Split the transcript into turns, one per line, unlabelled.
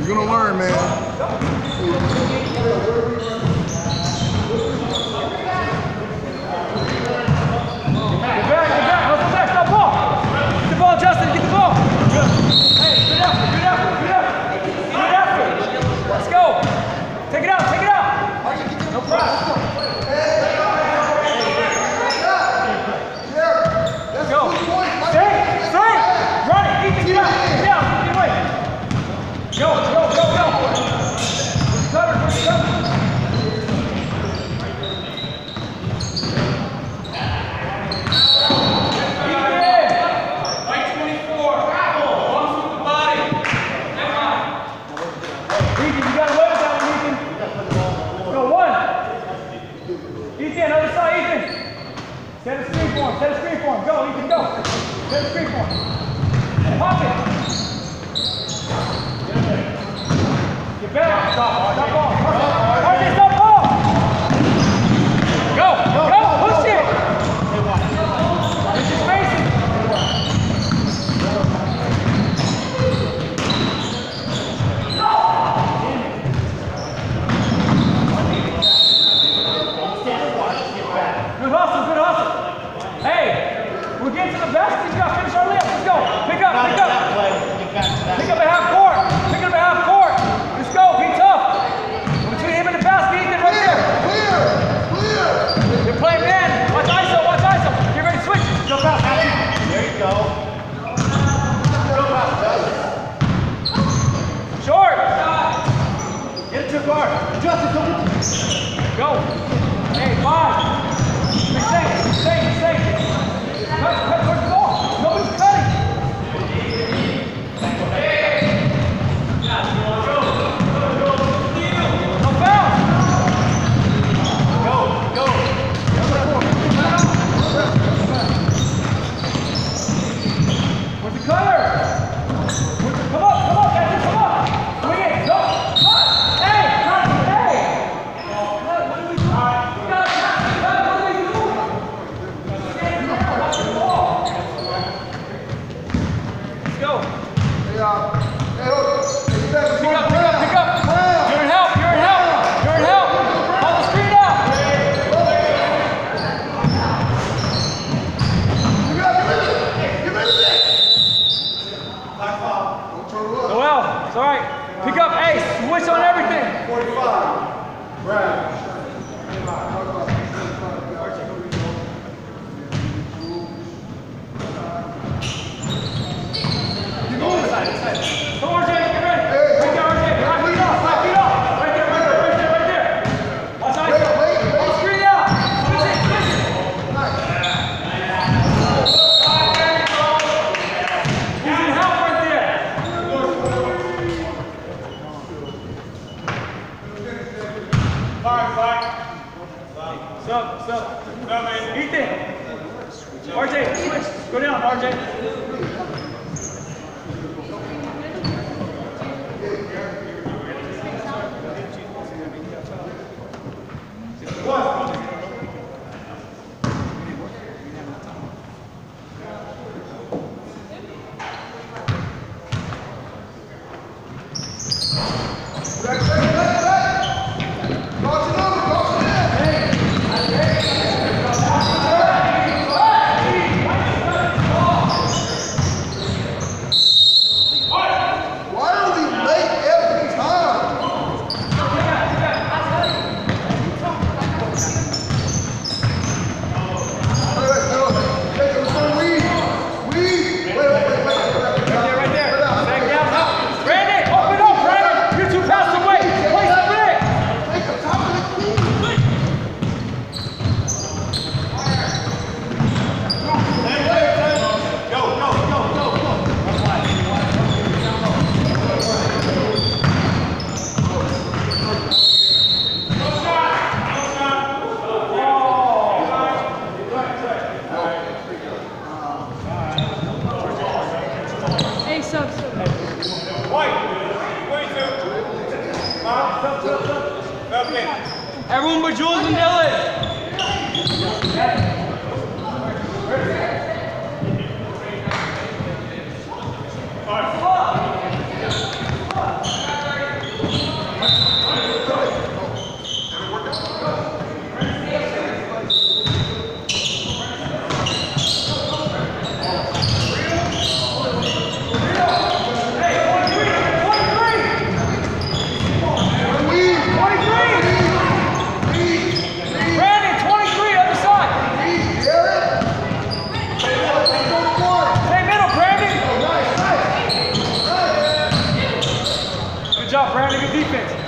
You're gonna learn, man.
Justin, get the ball. Hey, good effort, good effort, good effort. Good effort. Let's go. Take it out, take it out. No problem. Let's go. Stay, stay. Run it. Ethan, get out. Get out. Get away. Go, go, go, go. Cover, cover. Set a screen for him, set a screen for him. Go, Ethan, go. Set a screen for him. Pop it. Get back. Stop ball. RJ, stop ball. Go, go, push it. Push your spacing. Good hustle, good hustle. Hey, we're getting to the basket. We got to finish our lift. Let's go. Pick up, pick up. Pick up at half court. Pick up at half court. Let's go. Be tough. Between him and the basket, Ethan, right there.
Clear.
You're playing man. Watch ISO, watch ISO. Get ready to switch.
Jump out, Matthew. There you go. Jump out,
Short.
Get it to the guard. Justin,
go. Hey, 5. Stay. Cut towards the ball. Nobody's cutting. No foul.
Go.
Where's the cutter? Come up, Matthew, come up. Swing it, go. Hey. What are we doing? Pick up. You're in help. Call the screen out. Noel, it's all right. Pick up, Ace. Switch on everything.
45. Brad.
Come on, RJ, get ready. Right there, RJ. High feet off. Right there. Watch ISO. Screen out. Switch it. He's in help right there.
Fire.
What's up? Ethan. RJ, switch. Go down, RJ. Everyone but Jules and Dylan. job, Brandon. Good defense.